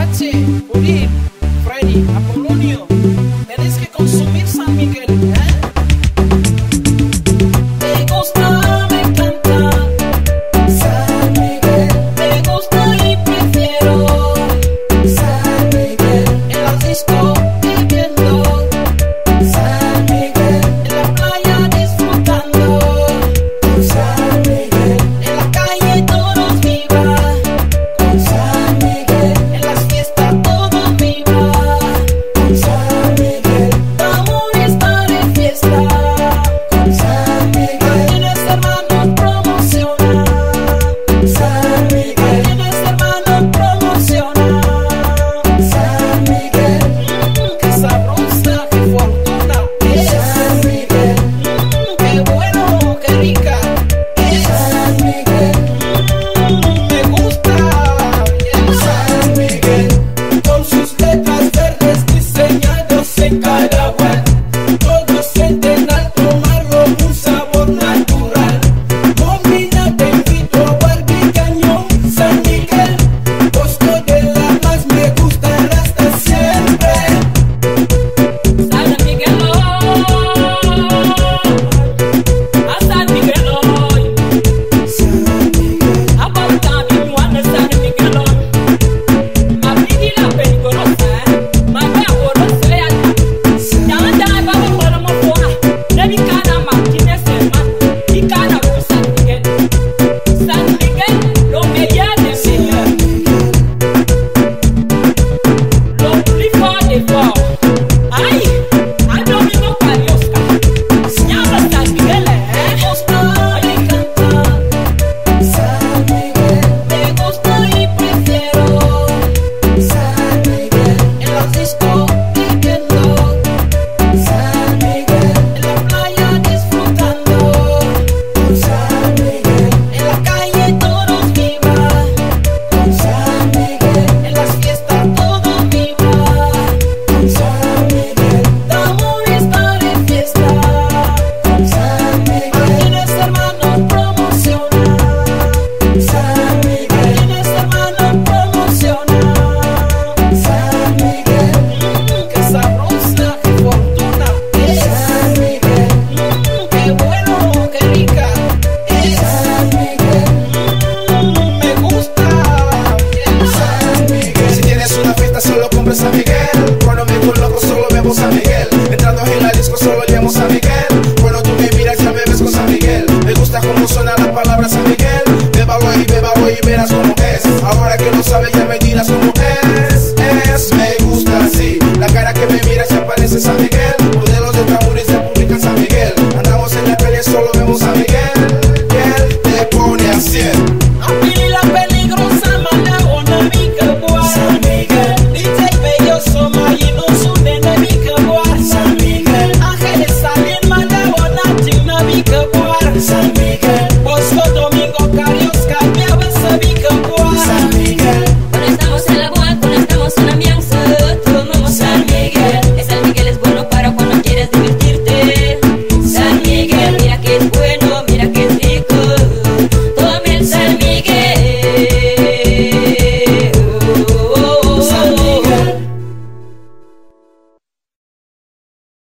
Apache, Judith, Freddy, Apolonio, tenéis que consumir San Miguel, ¿eh? Me gusta, me encanta San Miguel. Me gusta y prefiero San Miguel. En la disco viviendo San Miguel. En la playa disfrutando con San Miguel. En la calle todos vivan con San Miguel. En las fiestas todos vivan con San Miguel. Amor está de fiesta con San Miguel. Tienes hermanos promociona San Miguel. Tienes hermanos promociona San Miguel. Qué sabrosa, qué fortuna es San Miguel. Qué bueno, qué rica es San Miguel. Me gusta San Miguel. Con sus letras verdes diseñados en cada web. Todos sienten al tomarlo un sabor natural. Combina, te invito a Barbie Cañón San Miguel. Costo de la más me gustará hasta siempre. San Miguel a San Miguel San Miguel. Abarca mi muana San Miguel. Ma vidi la pericolosa, ma me amorosa lealtà. Jangan jangan bawa orang mempona. Nabi kana Martínez hermano, y kana con San Miguel. San Miguel, lo meilleur des meilleurs, lo plus fort des forts. Ay, a Domingo Pariosca. Llama San Miguel, Me gusta, me encanta San Miguel. Me gusta y prefiero San Miguel. En la disco viviendo San Miguel. En la playa disfrutando con San Miguel. En la calle todos vivan con San Miguel. En las fiestas todos vivan con San Miguel. Amor está de fiesta con San Miguel. Tienes hermanos promociona San Miguel. Tienes hermanos promociona San Miguel. Qué sabrosa, qué fortuna es San Miguel. Qué bueno, qué rica es San Miguel. Me gusta San Miguel. Si tienes una fiesta solo compra San Miguel. Cuando me coloco solo bebo San Miguel. Entrando en la disco solo llamo San Miguel. Cuando tú me miras ya me ves con San Miguel. Me gusta cómo suena la palabra San Miguel. Bébalo y verás como